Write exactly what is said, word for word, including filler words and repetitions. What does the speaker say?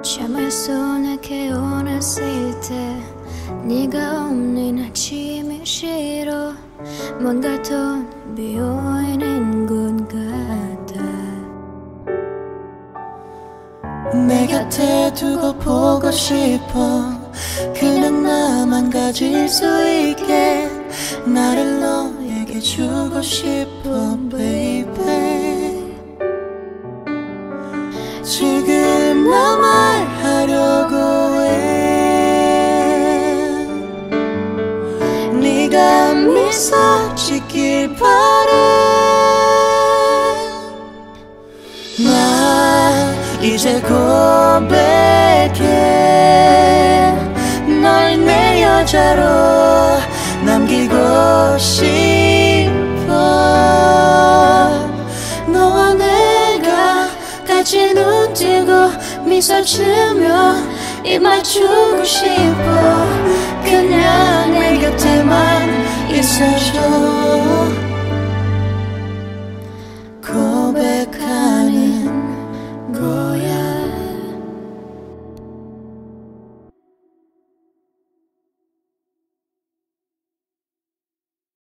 잠에서 나 깨어났을 때 네가 없는 아침이 싫어. 뭔가 더 비어있는 것 같아. 내 곁에 두고 보고 싶어. 그냥 나만 가질 수 있게 나를 너에게 주고 싶어 baby. 지금 나 말하려고 해. 네가 미소 짓길 바래. 나 이제 고백해. 널 내 여자로 남기고 싶어. 너와 내가 같이 눈 뜨고 미소 지으며 입 맞추고 싶어. 그냥 내 곁에만 있어줘.